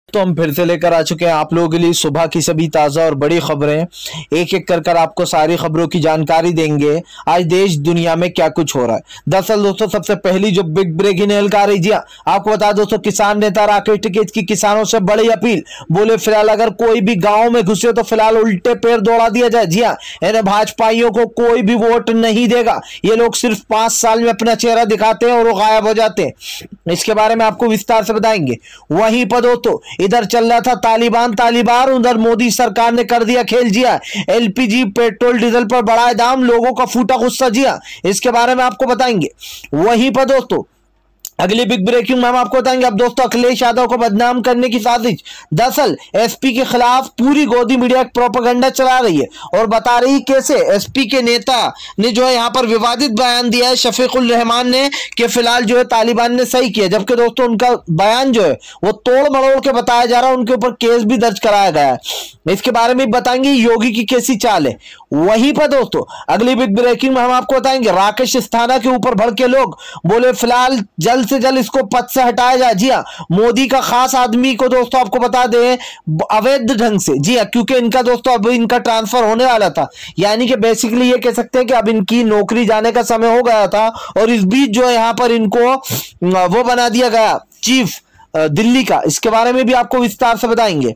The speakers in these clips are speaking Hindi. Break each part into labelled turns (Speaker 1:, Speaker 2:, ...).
Speaker 1: तो हम फिर से लेकर आ चुके हैं आप लोगों के लिए सुबह की सभी ताज़ा और बड़ी खबरें। एक एक कर आपको सारी खबरों की जानकारी देंगे आज देश दुनिया में क्या कुछ हो रहा है। दरअसल दोस्तों सबसे पहली जो बिग ब्रेकिंग न्यूज़ आ रही, जी हाँ आपको बता दोस्तों, किसान नेता राकेश टिकैत की किसानों से बड़ी अपील। बोले फिलहाल अगर कोई भी गाँव में घुसे तो फिलहाल उल्टे पैर दौड़ा दिया जाए। जी हाँ, इन्हें भाजपाइयों को कोई भी वोट नहीं देगा। ये लोग सिर्फ 5 साल में अपना चेहरा दिखाते हैं और वो गायब हो जाते हैं। इसके बारे में आपको विस्तार से बताएंगे। वहीं पर दोस्तों इधर चल रहा था तालिबान, उधर मोदी सरकार ने कर दिया खेल। जिया एलपीजी पेट्रोल डीजल पर बढ़ाए दाम, लोगों का फूटा गुस्सा। जिया इसके बारे में आपको बताएंगे। वहीं पर दोस्तों अगली बिग ब्रेकिंग में हम आपको बताएंगे। अब दोस्तों अखिलेश यादव को बदनाम करने की साजिश, दरअसल एसपी के खिलाफ पूरी गोदी मीडिया प्रोपेगेंडा चला रही है और बता रही कैसे एसपी के नेता ने जो है यहाँ पर विवादित बयान दिया है शफीकुल रहमान ने कि फिलहाल जो है तालिबान ने सही किया, जबकि दोस्तों उनका बयान जो है वो तोड़ मरोड़ के बताया जा रहा है। उनके ऊपर केस भी दर्ज कराया गया है। इसके बारे में बताएंगे योगी की कैसी चाल है। वहीं पर दोस्तों अगली बिग ब्रेकिंग में हम आपको बताएंगे राकेश अस्थाना के ऊपर भड़के लोग, बोले फिलहाल जल्द से जल्द इसको पद से हटाया जाए। जी हाँ, मोदी का खास आदमी को दोस्तों आपको बता दें अवैध ढंग से, जी हाँ, क्योंकि इनका दोस्तों अब इनका ट्रांसफर होने वाला था, यानी कि बेसिकली ये कह सकते हैं कि अब इनकी नौकरी जाने का समय हो गया था और इस बीच जो है यहाँ पर इनको वो बना दिया गया चीफ दिल्ली का। इसके बारे में भी आपको विस्तार से बताएंगे।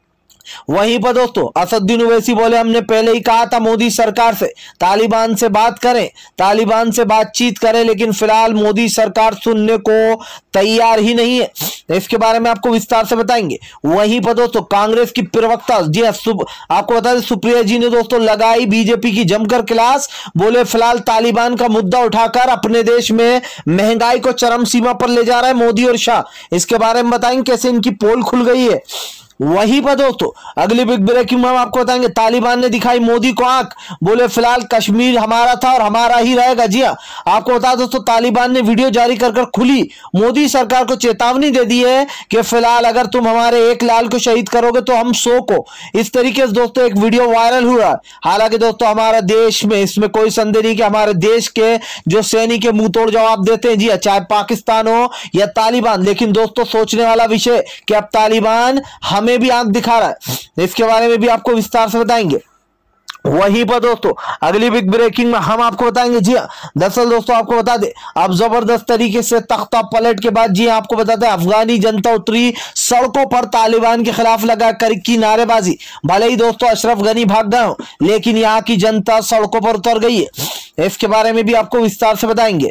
Speaker 1: वहीं पर दोस्तों असदुद्दीन ओवैसी बोले हमने पहले ही कहा था मोदी सरकार से तालिबान से बात करें, तालिबान से बातचीत करें, लेकिन फिलहाल मोदी सरकार सुनने को तैयार ही नहीं है। इसके बारे में आपको विस्तार से बताएंगे। वहीं पर दोस्तों कांग्रेस की प्रवक्ता, जी आपको बता दें सुप्रिया जी ने दोस्तों लगाई बीजेपी की जमकर क्लास। बोले फिलहाल तालिबान का मुद्दा उठाकर अपने देश में महंगाई को चरम सीमा पर ले जा रहा है मोदी और शाह। इसके बारे में बताएंगे कैसे इनकी पोल खुल गई है। वहीं पर दोस्तों अगली बिग ब्रेकिंग में हम आपको बताएंगे तालिबान ने दिखाई मोदी को आंख, बोले फिलहाल कश्मीर हमारा था और हमारा ही रहेगा। जी हाँ, आपको बता दोस्तों तालिबान ने वीडियो जारी कर खुली मोदी सरकार को चेतावनी दे दी है कि फिलहाल अगर तुम हमारे एक लाल को शहीद करोगे तो हम 100 को। इस तरीके से दोस्तों एक वीडियो वायरल हुआ। हालांकि दोस्तों हमारा देश में इसमें कोई संदेह नहीं कि हमारे देश के जो सैनिक के मुंह तोड़ जवाब देते हैं, जी हाँ, चाहे पाकिस्तान हो या तालिबान। लेकिन दोस्तों सोचने वाला विषय कि अब तालिबान में भी आंख दिखा रहा है। इसके बारे में भी आपको विस्तार से बताएंगे। वहीं पर दोस्तों अगली बिग ब्रेकिंग में हम आपको बताएंगे। जी हाँ, दरअसल दोस्तों आपको बता दें अब जबरदस्त तरीके से तख्ता पलट के बाद, जी हाँ, आपको बताते हैं अफगानी जनता उतरी सड़कों पर तालिबान के खिलाफ लगा कर की नारेबाजी। भले ही दोस्तों अशरफ गनी भाग गए हो, लेकिन यहाँ की जनता सड़कों पर उतर गई है। इसके बारे में भी आपको विस्तार से बताएंगे।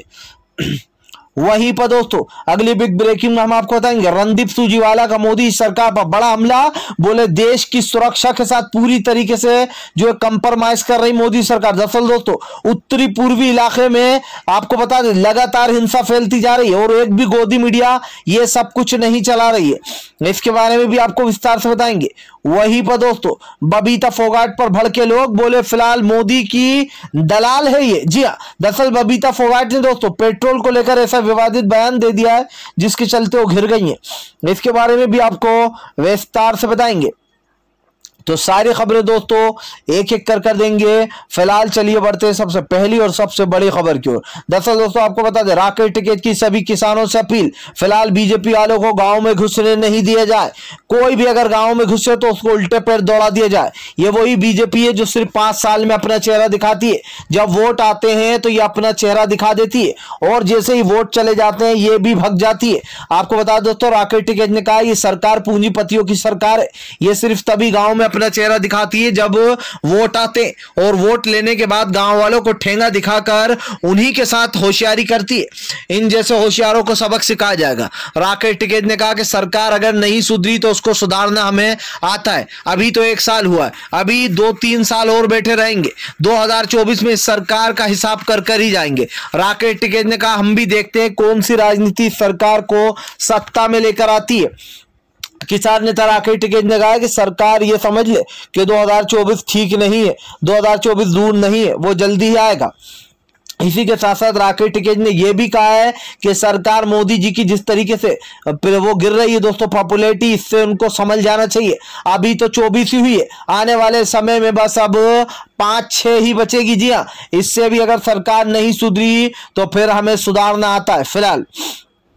Speaker 1: वहीं पर दोस्तों अगली बिग ब्रेकिंग में हम आपको बताएंगे रणदीप सुरजेवाला का मोदी सरकार पर बड़ा हमला। बोले देश की सुरक्षा के साथ पूरी तरीके से जो है कंप्रोमाइज कर रही मोदी सरकार। दरअसल दोस्तों उत्तरी पूर्वी इलाके में आपको बता दें लगातार हिंसा फैलती जा रही है और एक भी गोदी मीडिया ये सब कुछ नहीं चला रही है। इसके बारे में भी आपको विस्तार से बताएंगे। वहीं पर दोस्तों बबीता फोगाट पर भड़के लोग, बोले फिलहाल मोदी की दलाल है ये। जी हाँ, दरअसल बबीता फोगाट ने दोस्तों पेट्रोल को लेकर ऐसा विवादित बयान दे दिया है जिसके चलते वो घिर गई हैं। इसके बारे में भी आपको विस्तार से बताएंगे। तो सारी खबरें दोस्तों एक एक कर देंगे। फिलहाल चलिए बढ़ते हैं सबसे पहली और सबसे बड़ी खबर की ओर। दरअसल दोस्तों आपको बता दें राकेश टिकैत की सभी किसानों से अपील, फिलहाल बीजेपी वालों को गांव में घुसने नहीं दिया जाए। कोई भी अगर गांव में घुसे तो उसको उल्टे पैर दौड़ा दिया जाए। ये वही बीजेपी है जो सिर्फ 5 साल में अपना चेहरा दिखाती है। जब वोट आते हैं तो ये अपना चेहरा दिखा देती है और जैसे ही वोट चले जाते हैं ये भी भग जाती है। आपको बता दोस्तों राकेश टिकैत ने कहा ये सरकार पूंजीपतियों की सरकार है। ये सिर्फ तभी गांव में अपना चेहरा दिखाती है जब वोट आते और वोट लेने के बाद गांव वालों को ठेंगा दिखाकर उन्हीं के साथ होशियारी करती है। इन जैसे होशियारों को सबक सिखाया जाएगा। राकेश टिकैत ने कहा कि सरकार अगर नहीं सुधरी तो उसको सुधारना हमें आता है। अभी तो 1 साल हुआ है, अभी 2-3 साल और बैठे रहेंगे। 2024 में इस सरकार का हिसाब कर ही जाएंगे। राकेश टिकैत ने कहा हम भी देखते हैं कौन सी राजनीति सरकार को सत्ता में लेकर आती है। किसान नेता राकेश टिकैत ने कहा कि सरकार ये समझ ले कि 2024 ठीक नहीं है, 2024 दूर नहीं है, वो जल्दी ही आएगा। इसी के साथ साथ राकेश टिकैत ने यह भी कहा है कि सरकार मोदी जी की जिस तरीके से वो गिर रही है दोस्तों पॉपुलैरिटी, इससे उनको समझ जाना चाहिए। अभी तो 24 ही हुई है, आने वाले समय में बस अब 5-6 ही बचेगी। जी हाँ, इससे भी अगर सरकार नहीं सुधरी तो फिर हमें सुधारना आता है। फिलहाल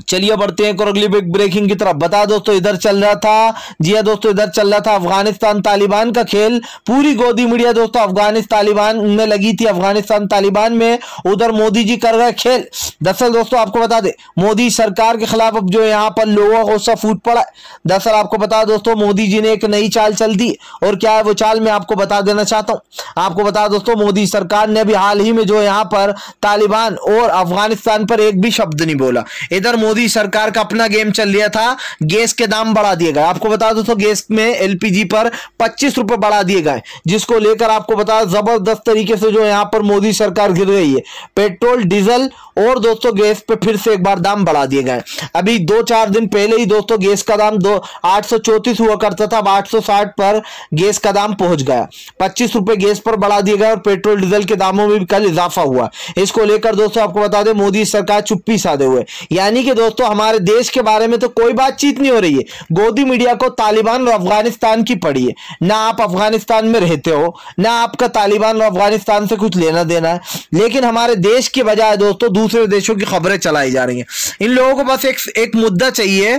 Speaker 1: चलिए बढ़ते हैं अगली बिग ब्रेकिंग की तरफ। बता दोस्तों इधर चल रहा था, जी हाँ दोस्तों, इधर चल रहा था अफगानिस्तान तालिबान का खेल। पूरी गोदी मीडिया दोस्तों अफगानिस्तान तालिबान में लगी थी, अफगानिस्तान तालिबान में। उधर मोदी जी कर रहे खेल। दरअसल दोस्तों आपको बता दे, मोदी सरकार के खिलाफ अब जो यहाँ पर लोगों को गुस्सा फूट पड़ा है। दरअसल आपको बता दोस्तों, मोदी जी ने एक नई चाल चल दी, और क्या है वो चाल मैं आपको बता देना चाहता हूं। आपको बता दोस्तों, मोदी सरकार ने अभी हाल ही में जो यहाँ पर तालिबान और अफगानिस्तान पर एक भी शब्द नहीं बोला। इधर मोदी सरकार का अपना गेम चल रहा था, गैस के दाम बढ़ा दिए गए। आपको बता दो तो गैस में एलपीजी पर 25 रुपए बढ़ा दिए गए, जिसको लेकर आपको बता जबरदस्त तरीके से जो यहां पर मोदी सरकार गिर रही है। पेट्रोल, डीजल और दोस्तों गैस पे फिर से एक बार दाम बढ़ा दिए गए। अभी 2-4 दिन पहले ही दोस्तों गैस का दाम 834 हुआ करता था, अब 860 पर गैस का दाम पहुंच गया। 25 रुपए गैस पर बढ़ा दिए गए, और पेट्रोल डीजल के दामों में भी कल इजाफा हुआ। इसको लेकर दोस्तों आपको बता दें, मोदी सरकार चुप्पी साधे हुए, यानी कि दोस्तों हमारे देश के बारे में तो कोई बातचीत नहीं हो रही है। गोदी मीडिया को तालिबान और अफगानिस्तान की पड़ी है। ना आप अफगानिस्तान में रहते हो, ना आपका तालिबान और अफगानिस्तान से कुछ लेना देना है, लेकिन हमारे देश की बजाय दोस्तों दूसरे देशों की खबरें चलाई जा रही हैं। इन लोगों को बस एक मुद्दा चाहिए,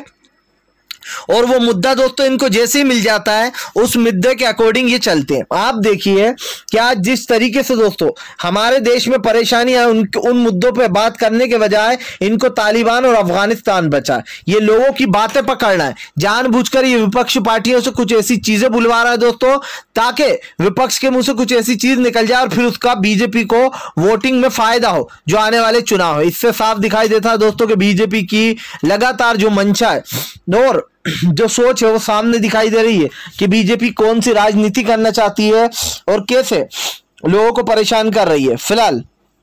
Speaker 1: और वो मुद्दा दोस्तों इनको जैसे ही मिल जाता है उस मुद्दे के अकॉर्डिंग ये चलते हैं। आप देखिए क्या जिस तरीके से दोस्तों हमारे देश में परेशानी है, उन मुद्दों पे बात करने के बजाय इनको तालिबान और अफगानिस्तान बचा। ये लोगों की बातें पकड़ना है, जानबूझकर ये विपक्ष पार्टियों से कुछ ऐसी चीजें बुलवा रहा है दोस्तों, ताकि विपक्ष के मुंह से कुछ ऐसी चीज निकल जाए और फिर उसका बीजेपी को वोटिंग में फायदा हो जो आने वाले चुनाव है। इससे साफ दिखाई देता है दोस्तों कि बीजेपी की लगातार जो मंशा है और जो सोच है वो सामने दिखाई दे रही है कि बीजेपी कौन सी राजनीति करना चाहती है और कैसे लोगों को परेशान कर रही है। फिलहाल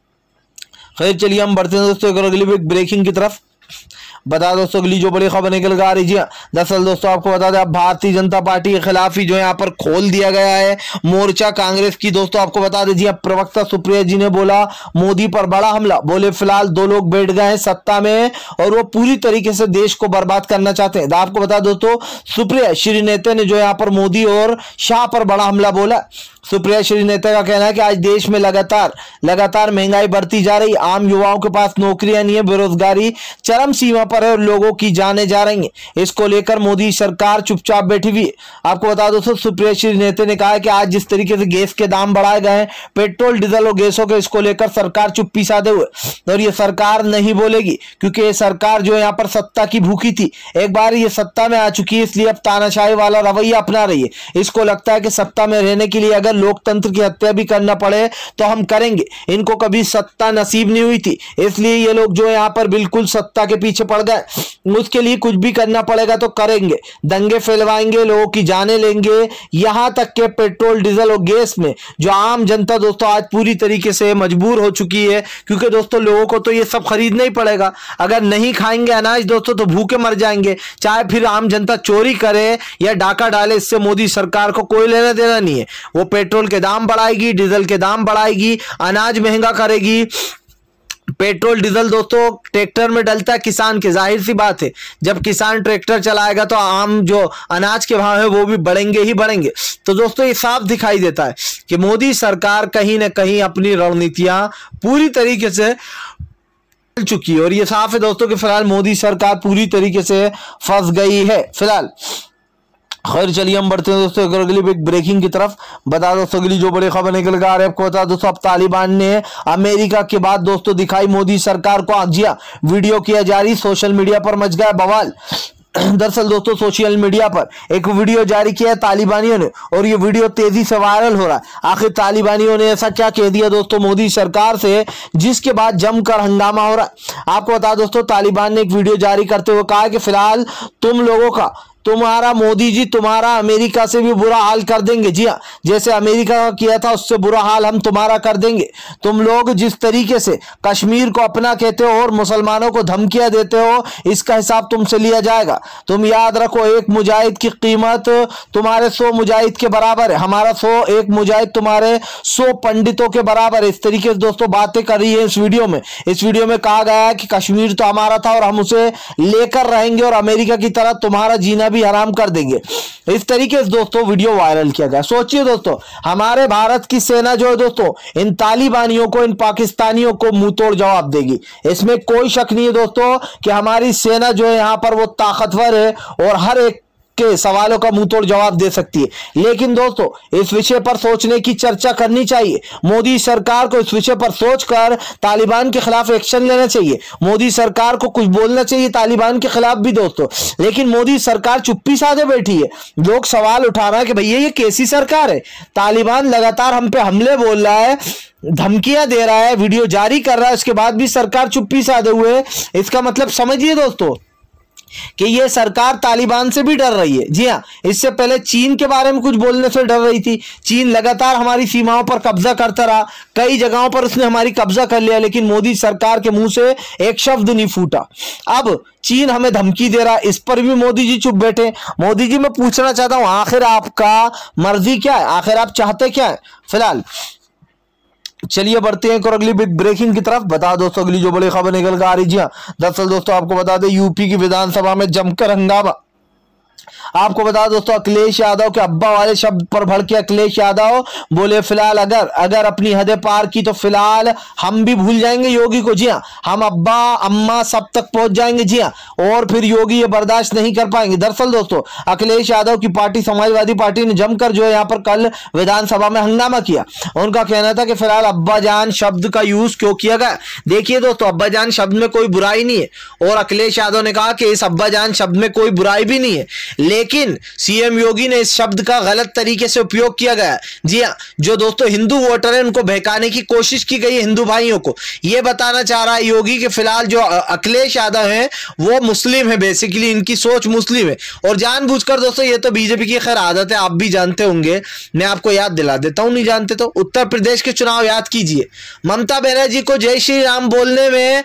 Speaker 1: खैर चलिए हम बढ़ते हैं दोस्तों अगली ब्रेकिंग की तरफ। बता दोस्तों अगली जो बड़ी खबर निकल कर आ रही है, दरअसल दोस्तों आपको बता दें अब भारतीय जनता पार्टी के खिलाफ ही जो यहाँ पर खोल दिया गया है मोर्चा कांग्रेस की। दोस्तों आपको बता दें, जी प्रवक्ता सुप्रिया जी ने बोला मोदी पर बड़ा हमला। बोले फिलहाल 2 लोग बैठ गए हैं सत्ता में और वो पूरी तरीके से देश को बर्बाद करना चाहते हैं। आपको बता दोस्तों, सुप्रिया श्री नेता ने जो यहाँ पर मोदी और शाह पर बड़ा हमला बोला। सुप्रिया श्री नेता का कहना है कि आज देश में लगातार महंगाई बढ़ती जा रही, आम युवाओं के पास नौकरियां नहीं है, बेरोजगारी चरम सीमा पर है और लोगों की जानें जा रही हैं। इसको लेकर मोदी सरकार चुपचाप बैठी हुई है। आपको बता दो सुप्रिया श्री नेता ने कहा कि आज जिस तरीके से गैस के दाम बढ़ाए गए हैं, पेट्रोल डीजल और गैसों के, इसको लेकर सरकार चुप्पी साधे हुए, और ये सरकार नहीं बोलेगी क्योंकि ये सरकार जो यहाँ पर सत्ता की भूखी थी, एक बार ये सत्ता में आ चुकी है, इसलिए अब तानाशाही वाला रवैया अपना रही है। इसको लगता है कि सत्ता में रहने के लिए अगर लोकतंत्र की हत्या भी करना पड़े तो हम करेंगे। इनको कभी सत्ता नसीब नहीं हुई थी, इसलिए ये लोग जो यहाँ पर बिल्कुल सत्ता के पीछे पड़ गए। उसके लिए कुछ भी करना पड़ेगा तो करेंगे, दंगे फैलवाएंगे, लोगों की जानें लेंगे, यहां तक के पेट्रोल डीजल और गैस में जो आम जनता दोस्तों आज पूरी तरीके से मजबूर हो चुकी है, क्योंकि दोस्तों लोगों को तो ये सब खरीदना ही पड़ेगा। अगर नहीं खाएंगे अनाज दोस्तों तो भूखे मर जाएंगे, चाहे फिर आम जनता चोरी करे या डाका डाले, इससे मोदी सरकार को कोई लेना देना नहीं है। वो पेट्रोल के दाम बढ़ाएगी, डीजल के दाम बढ़ाएगी, अनाज महंगा करेगी। पेट्रोल डीजल दोस्तों ट्रैक्टर में डलता है किसान के, जाहिर सी बात है जब किसान ट्रैक्टर चलाएगा तो आम जो अनाज के भाव है वो भी बढ़ेंगे ही बढ़ेंगे। तो दोस्तों ये साफ दिखाई देता है कि मोदी सरकार कहीं ना कहीं अपनी रणनीतियां पूरी तरीके से चुकी है, और ये साफ है दोस्तों कि फिलहाल मोदी सरकार पूरी तरीके से फंस गई है। फिलहाल खैर चलिए हम बढ़ते हैं दोस्तों अगली बिग ब्रेकिंग की तरफ। बता दोस्तों अगली जो बड़ी खबर निकल कर आ रही है आपको बता दोस्तों, अब तालिबान ने अमेरिका के बाद दोस्तों दिखाई मोदी सरकार को आजिया, वीडियो किया जारी, सोशल मीडिया पर मच गया बवाल। दरअसल दोस्तों सोशल मीडिया पर एक वीडियो जारी किया है तालिबानियों ने, और ये वीडियो तेजी से वायरल हो रहा है। आखिर तालिबानियों ने ऐसा क्या कह दिया दोस्तों मोदी सरकार से, जिसके बाद जमकर हंगामा हो रहा है। आपको बता दोस्तों, तालिबान ने एक वीडियो जारी करते हुए कहा कि फिलहाल तुम लोगों का, तुम्हारा मोदी जी तुम्हारा अमेरिका से भी बुरा हाल कर देंगे। जी हाँ, जैसे अमेरिका का किया था उससे बुरा हाल हम तुम्हारा कर देंगे। तुम लोग जिस तरीके से कश्मीर को अपना कहते हो और मुसलमानों को धमकियां देते हो, इसका हिसाब तुमसे लिया जाएगा। तुम याद रखो, एक मुजाहिद की कीमत तुम्हारे 100 मुजाहिद के बराबर है, हमारा 100 एक मुजाहिद तुम्हारे 100 पंडितों के बराबर है। इस तरीके से दोस्तों बातें कर रही है इस वीडियो में। इस वीडियो में कहा गया है कि कश्मीर तो हमारा था और हम उसे लेकर रहेंगे और अमेरिका की तरह तुम्हारा जीना भी हराम कर देंगे। इस तरीके से दोस्तों वीडियो वायरल किया गया। सोचिए दोस्तों, हमारे भारत की सेना जो है दोस्तों इन तालिबानियों को, इन पाकिस्तानियों को मुंह तोड़ जवाब देगी। इसमें कोई शक नहीं है दोस्तों कि हमारी सेना जो है यहां पर वो ताकतवर है और हर एक के सवालों का मुंह तोड़ जवाब दे सकती है। लेकिन दोस्तों इस विषय पर सोचने की चर्चा करनी चाहिए। मोदी सरकार को इस विषय पर सोचकर तालिबान के खिलाफ एक्शन लेना चाहिए। मोदी सरकार को कुछ बोलना चाहिए तालिबान के खिलाफ भी दोस्तों। लेकिन मोदी सरकार चुप्पी साधे बैठी है। लोग सवाल उठा रहा है कि भैया ये कैसी सरकार है, तालिबान लगातार हम पे हमले बोल रहा है, धमकियां दे रहा है, वीडियो जारी कर रहा है, उसके बाद भी सरकार चुप्पी साधे हुए। इसका मतलब समझिए दोस्तों कि ये सरकार तालिबान से भी डर रही है। जी हाँ, इससे पहले चीन के बारे में कुछ बोलने से डर रही थी। चीन लगातार हमारी सीमाओं पर कब्जा करता रहा, कई जगहों पर उसने हमारी कब्जा कर लिया, लेकिन मोदी सरकार के मुंह से एक शब्द नहीं फूटा। अब चीन हमें धमकी दे रहा है, इस पर भी मोदी जी चुप बैठे। मोदी जी मैं पूछना चाहता हूं, आखिर आपका मर्जी क्या है, आखिर आप चाहते क्या है? फिलहाल चलिए बढ़ते हैं और अगली बिग ब्रेकिंग की तरफ। बता दोस्तों अगली जो बड़ी खबर निकल कर आ रही है, दरअसल दोस्तों आपको बता दें यूपी की विधानसभा में जमकर हंगामा। आपको बता दोस्तों अखिलेश यादव के अब्बा वाले शब्द पर भड़के अखिलेश यादव बोले फिलहाल अगर अपनी हदें पार की तो फिलहाल हम भी भूल जाएंगे योगी को। जी हाँ, हम अब्बा अम्मा सब तक पहुंच जाएंगे। जी हाँ, और फिर योगी ये बर्दाश्त नहीं कर पाएंगे। दरअसल दोस्तों अखिलेश यादव की पार्टी समाजवादी पार्टी ने जमकर जो है यहाँ पर कल विधानसभा में हंगामा किया। उनका कहना था कि फिलहाल अब्बा जान शब्द का यूज क्यों किया गया। देखिए दोस्तों, अब्बा जान शब्द में कोई बुराई नहीं है और अखिलेश यादव ने कहा कि इस अब्बा जान शब्द में कोई बुराई भी नहीं है, लेकिन सीएम योगी ने इस शब्द का गलत तरीके से उपयोग किया गया। जी हां, जो दोस्तों हिंदू वोटर हैं उनको बहकाने की कोशिश की गई है, हिंदू भाइयों को यह बताना चाह रहा है योगी कि फिलहाल जो अखिलेश यादव हैं वो मुस्लिम है, बेसिकली इनकी सोच मुस्लिम है। और जानबूझकर दोस्तों ये तो बीजेपी की खैर आदत है, आप भी जानते होंगे, मैं आपको याद दिला देता हूं, नहीं जानते तो उत्तर प्रदेश के चुनाव याद कीजिए। ममता बनर्जी को जय श्री राम बोलने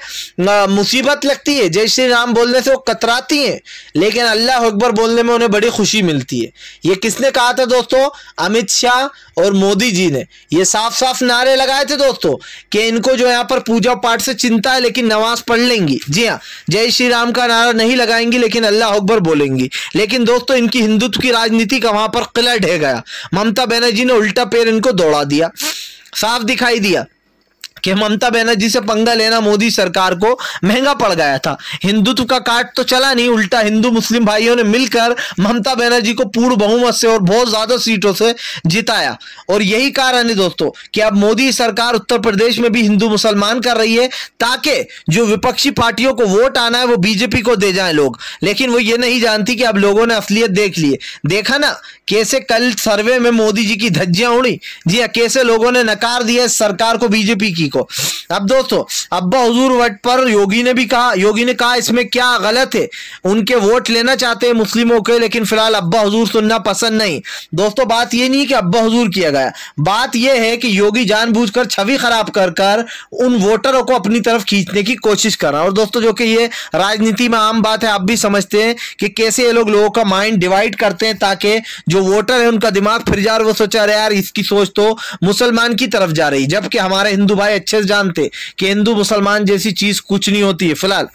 Speaker 1: में मुसीबत लगती है, जय श्री राम बोलने से वो कतराती हैं, लेकिन अल्लाह अकबर बोलने में उन्हें बड़ी खुशी मिलती है। ये किसने कहा था दोस्तों? अमित शाह और मोदी जी ने ये साफ साफ नारे लगाए थे दोस्तों कि इनको जो यहाँ पर पूजा पाठ से चिंता है लेकिन नमाज पढ़ लेंगी। जी हाँ, जय श्री राम का नारा नहीं लगाएंगी लेकिन अल्लाह अकबर बोलेंगी। लेकिन दोस्तों इनकी हिंदुत्व की राजनीति का वहां पर किला ढह गया। ममता बनर्जी ने उल्टा पैर इनको दौड़ा दिया। साफ दिखाई दिया कि ममता बनर्जी से पंगा लेना मोदी सरकार को महंगा पड़ गया था। हिंदुत्व का काट तो चला नहीं, उल्टा हिंदू मुस्लिम भाइयों ने मिलकर ममता बनर्जी को पूर्ण बहुमत से और बहुत ज्यादा सीटों से जिताया। और यही कारण है दोस्तों कि अब मोदी सरकार उत्तर प्रदेश में भी हिंदू मुसलमान कर रही है ताकि जो विपक्षी पार्टियों को वोट आना है वो बीजेपी को दे जाए लोग। लेकिन वो ये नहीं जानती कि अब लोगों ने असलियत देख ली है। देखा ना कैसे कल सर्वे में मोदी जी की धज्जियां उड़ी। जी हाँ, कैसे लोगों ने नकार दिया सरकार को, बीजेपी की को। अब दोस्तों अब्बा हुजूर वट पर योगी ने कहा इसमें क्या गलत है, उनके वोट लेना चाहते हैं मुस्लिमों के, लेकिन फिलहाल अब्बा हुजूर सुनना पसंद नहीं। दोस्तों बात ये नहीं कि अब्बा हुजूर किया गया, बात यह है कि योगी जानबूझकर छवि खराब कर उन वोटरों को अपनी तरफ खींचने की कोशिश कर रहा है। और दोस्तों जो कि ये राजनीति में आम बात है, आप भी समझते हैं कि कैसे ये लोग लोगों का माइंड डिवाइड करते हैं ताकि जो वोटर है उनका दिमाग फिर जा रहा, वो सोचा रहे यार इसकी सोच तो मुसलमान की तरफ जा रही, जबकि हमारे हिंदू भाई अच्छे से जानते कि हिंदू मुसलमान जैसी चीज कुछ नहीं होती है। फिलहाल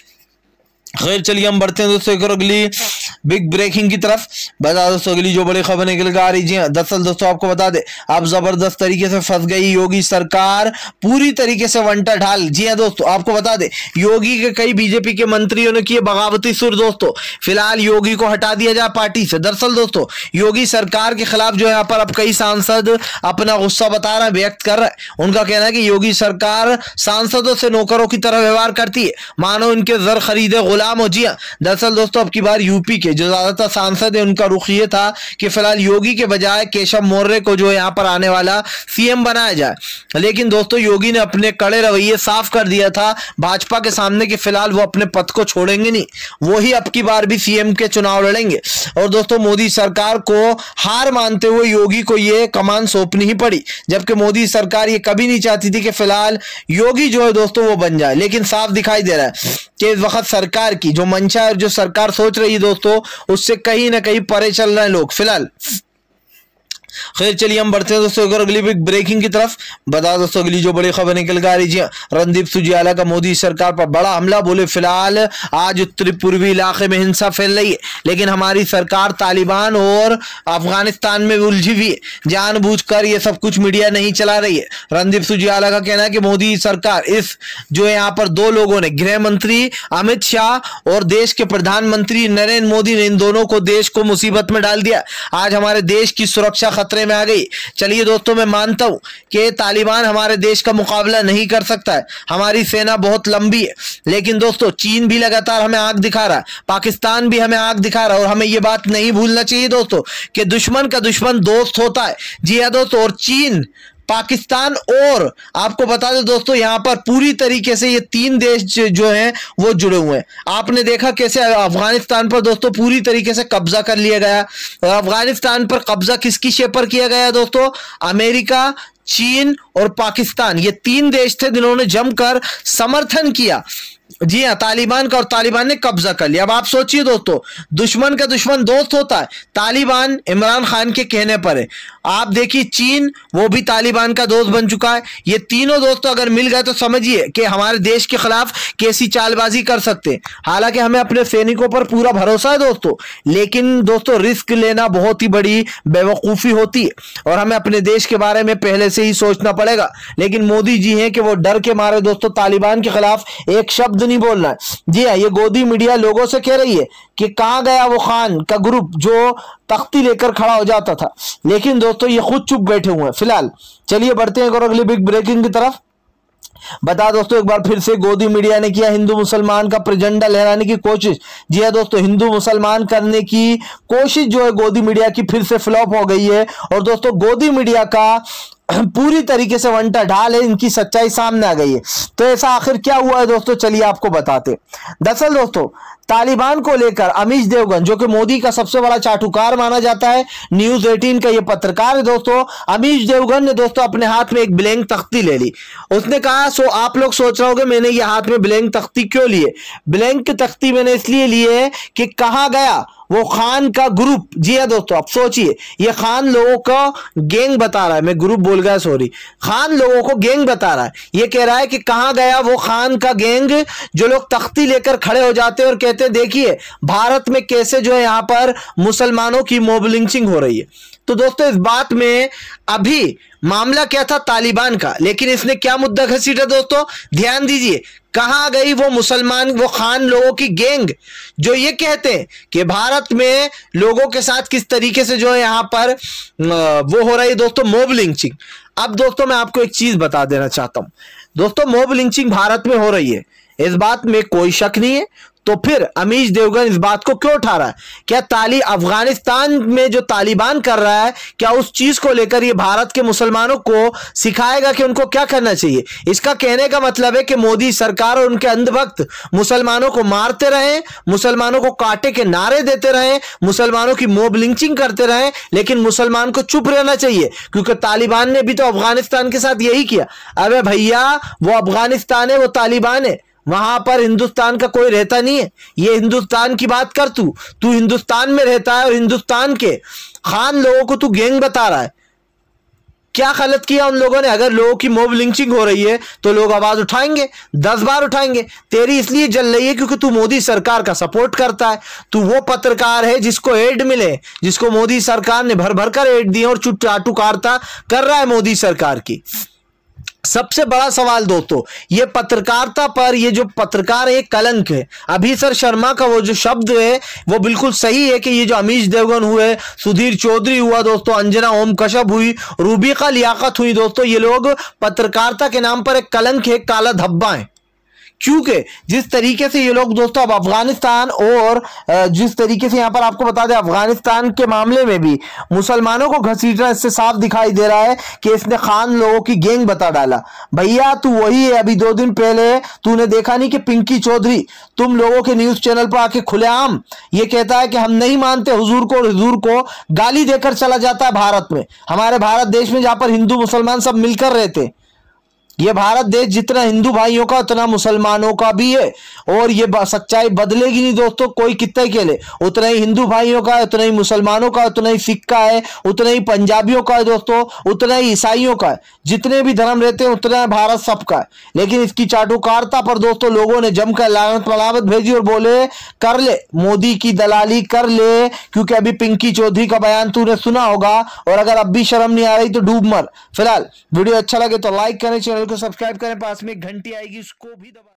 Speaker 1: खैर चलिए हम बढ़ते हैं दोस्तों एक और अगली बिग ब्रेकिंग की तरफ। बता दोस्तों अगली जो बड़ी खबर निकल कर आ रही है, दरअसल दोस्तों आपको बता दे अब जबरदस्त तरीके से फंस गई योगी सरकार, पूरी तरीके से वंटा ढाल। जी हाँ दोस्तों आपको बता दे योगी के कई बीजेपी के मंत्रियों ने किए बगावती सुर। दोस्तों फिलहाल योगी को हटा दिया जाए पार्टी से। दरअसल दोस्तों योगी सरकार के खिलाफ जो यहाँ पर अब कई सांसद अपना गुस्सा बता रहे हैं, व्यक्त कर रहे हैं। उनका कहना है कि योगी सरकार सांसदों से नौकरों की तरह व्यवहार करती है, मानो इनके जर खरीदे गुलाम हो। जी हाँ, दरअसल दोस्तों अब की बार यूपी के जो ज्यादातर सांसद है उनका रुख ये था कि फिलहाल योगी के बजाय केशव मौर्य को जो यहाँ पर आने वाला सीएम बनाया जाए। लेकिन दोस्तों योगी ने अपने कड़े रवैये साफ कर दिया था भाजपा के सामने कि फिलहाल वो अपने पद को छोड़ेंगे नहीं, वो ही अब की बार भी सीएम के चुनाव लड़ेंगे। और दोस्तों मोदी सरकार को हार मानते हुए योगी को ये कमान सौंपनी ही पड़ी, जबकि मोदी सरकार ये कभी नहीं चाहती थी कि फिलहाल योगी जो है दोस्तों वो बन जाए। लेकिन साफ दिखाई दे रहा है कि इस वक्त सरकार की जो मंशा है और जो सरकार सोच रही है दोस्तों उससे कहीं ना कहीं परे चल रहे हैं लोग। फिलहाल खैर चलिए हम बढ़ते हैं दोस्तों अगली बिग ब्रेकिंग की तरफ। बता दोस्तों अगली जो बड़ी खबर निकल कर आ रही है, रणदीप सुरजेवाला का मोदी सरकार पर बड़ा हमला। बोले फिलहाल आज उत्तरी पूर्वी इलाके में हिंसा फैल रही है, लेकिन हमारी सरकार तालिबान और अफगानिस्तान में उलझी हुई है, जानबूझकर ये सब कुछ मीडिया नहीं चला रही है। रणदीप सुरजेवाला का कहना है कि मोदी सरकार इस जो है यहाँ पर दो लोगों ने, गृह मंत्री अमित शाह और देश के प्रधानमंत्री नरेंद्र मोदी ने, इन दोनों को देश को मुसीबत में डाल दिया। आज हमारे देश की सुरक्षा खतरे में आ गई। चलिए दोस्तों मैं मानता हूं कि तालिबान हमारे देश का मुकाबला नहीं कर सकता है, हमारी सेना बहुत लंबी है, लेकिन दोस्तों चीन भी लगातार हमें आंख दिखा रहा है, पाकिस्तान भी हमें आंख दिखा रहा है, और हमें यह बात नहीं भूलना चाहिए दोस्तों कि दुश्मन का दुश्मन दोस्त होता है। जी हाँ दोस्तों, और चीन, पाकिस्तान और आपको बता दें दोस्तों यहां पर पूरी तरीके से ये तीन देश जो हैं वो जुड़े हुए हैं। आपने देखा कैसे अफगानिस्तान पर दोस्तों पूरी तरीके से कब्जा कर लिया गया, और अफगानिस्तान पर कब्जा किसकी शेप पर किया गया दोस्तों? अमेरिका, चीन और पाकिस्तान, ये तीन देश थे जिन्होंने जमकर समर्थन किया, जी हाँ, तालिबान का, और तालिबान ने कब्जा कर लिया। अब आप सोचिए दोस्तों, दुश्मन का दुश्मन दोस्त होता है। तालिबान इमरान खान के कहने पर है। आप देखिए चीन, वो भी तालिबान का दोस्त बन चुका है। ये तीनों दोस्तों अगर मिल गए तो समझिए कि हमारे देश के खिलाफ कैसी चालबाजी कर सकते हैं। हालांकि हमें अपने सैनिकों पर पूरा भरोसा है दोस्तों, लेकिन दोस्तों रिस्क लेना बहुत ही बड़ी बेवकूफ़ी होती है, और हमें अपने देश के बारे में पहले से ही सोचना पड़ेगा। लेकिन मोदी जी हैं कि वो डर के मारे दोस्तों तालिबान के खिलाफ एक शब्द नहीं बोल रहा है। जी हाँ, ये गोदी मीडिया लोगों से कह रही है कि कहां गया वो खान का ग्रुप जो तख्ती लेकर खड़ा हो जाता था, लेकिन दोस्तों ये खुद चुप बैठे हुए हैं फिलहाल। चलिए बढ़ते हैं और अगली बिग ब्रेकिंग की तरफ। बता दोस्तों एक बार फिर से गोदी मीडिया ने किया हिंदू मुसलमान का झंडा लहराने की कोशिश। जी हाँ दोस्तों, हिंदू मुसलमान करने की कोशिश जो है गोदी मीडिया की फिर से फ्लॉप हो गई है, और दोस्तों गोदी मीडिया का पूरी तरीके से वंटा ढाल है, इनकी सच्चाई सामने आ गई है। तो ऐसा आखिर क्या हुआ है दोस्तों, चलिए आपको बताते। दरअसल दोस्तों तालिबान को लेकर अमीश देवगन, जो कि मोदी का सबसे बड़ा चाटुकार माना जाता है, न्यूज 18 का ये पत्रकार है दोस्तों, अमीश देवगन ने दोस्तों अपने हाथ में एक ब्लैंक तख्ती ले ली। उसने कहा, आप लोग सोच रहे होंगे मैंने ये हाथ में ब्लैंक तख्ती क्यों लिए? ब्लैंक तख्ती मैंने इसलिए ली है कि कहा गया वो खान का ग्रुप। जी है दोस्तों, आप सोचिए, ये खान लोगों का गैंग बता रहा है, मैं ग्रुप बोल गया सॉरी, खान लोगों को गैंग बता रहा है। ये कह रहा है कि कहां गया वो खान का गैंग जो लोग तख्ती लेकर खड़े हो जाते हैं और कहते हैं देखिए भारत में कैसे जो है यहां पर मुसलमानों की मॉब लिंचिंग हो रही है। तो दोस्तों इस बात में अभी मामला क्या था तालिबान का, लेकिन इसने क्या मुद्दा घसीटा दोस्तों, ध्यान दीजिए। कहां गई वो मुसलमान, वो खान लोगों की गैंग जो ये कहते हैं कि भारत में लोगों के साथ किस तरीके से जो है यहां पर वो हो रही है दोस्तों मॉब लिंचिंग। अब दोस्तों मैं आपको एक चीज बता देना चाहता हूं दोस्तों, मॉब लिंचिंग भारत में हो रही है, इस बात में कोई शक नहीं है। तो फिर अमीश देवगन इस बात को क्यों उठा रहा है? क्या अफगानिस्तान में जो तालिबान कर रहा है, क्या उस चीज को लेकर ये भारत के मुसलमानों को सिखाएगा कि उनको क्या करना चाहिए? इसका कहने का मतलब है कि मोदी सरकार और उनके अंधभक्त मुसलमानों को मारते रहे, मुसलमानों को काटे के नारे देते रहे, मुसलमानों की मॉब लिंचिंग करते रहे, लेकिन मुसलमान को चुप रहना चाहिए, क्योंकि तालिबान ने भी तो अफगानिस्तान के साथ यही किया। अबे भैया, वो अफगानिस्तान है, वो तालिबान है, वहां पर हिंदुस्तान का कोई रहता नहीं है। ये हिंदुस्तान की बात कर, तू हिंदुस्तान में रहता है और हिंदुस्तान के खान लोगों को तू गैंग बता रहा है। क्या गलत किया उन लोगों ने? अगर लोगों की मॉब लिंचिंग हो रही है तो लोग आवाज उठाएंगे, 10 बार उठाएंगे। तेरी इसलिए जल रही है क्योंकि तू मोदी सरकार का सपोर्ट करता है। तू वो पत्रकार है जिसको एड मिले, जिसको मोदी सरकार ने भर भर कर एड दी और चाटुकारिता कर रहा है मोदी सरकार की। सबसे बड़ा सवाल दोस्तों, ये पत्रकारिता पर, ये जो पत्रकार है कलंक है। अभिसर शर्मा का वो जो शब्द है वो बिल्कुल सही है कि ये जो अमीश देवगन हुए, सुधीर चौधरी हुआ दोस्तों, अंजना ओम कश्यप हुई, रूबिका लियाकत हुई दोस्तों, ये लोग पत्रकारिता के नाम पर एक कलंक है, काला धब्बा है। क्योंकि जिस तरीके से ये लोग दोस्तों अब अफगानिस्तान, और जिस तरीके से यहां पर आपको बता दें अफगानिस्तान के मामले में भी मुसलमानों को घसीटना, इससे साफ दिखाई दे रहा है कि इसने खान लोगों की गैंग बता डाला। भैया तू वही है, अभी 2 दिन पहले तूने देखा नहीं कि पिंकी चौधरी तुम लोगों के न्यूज चैनल पर आके खुलेआम ये कहता है कि हम नहीं मानते हुजूर को, और हुजूर को गाली देकर चला जाता है भारत में, हमारे भारत देश में जहां पर हिंदू मुसलमान सब मिलकर रहते। ये भारत देश जितना हिंदू भाइयों का उतना मुसलमानों का भी है, और ये सच्चाई बदलेगी नहीं दोस्तों, कोई कितना ही खेले। उतना ही हिंदू भाइयों का है, उतना ही मुसलमानों का, उतना ही सिख का है, उतना ही पंजाबियों का है दोस्तों, उतना ही ईसाइयों का है। जितने भी धर्म रहते हैं उतना भारत सबका है। लेकिन इसकी चाटुकारिता पर दोस्तों लोगों ने जमकर लानत मलामत भेजी और बोले कर ले मोदी की दलाली कर ले, क्योंकि अभी पिंकी चौधरी का बयान तूने सुना होगा, और अगर अब भी शर्म नहीं आ रही तो डूब मर। फिलहाल वीडियो अच्छा लगे तो लाइक करें, चैनल को सब्सक्राइब करें, पास में एक घंटी आएगी उसको भी दबा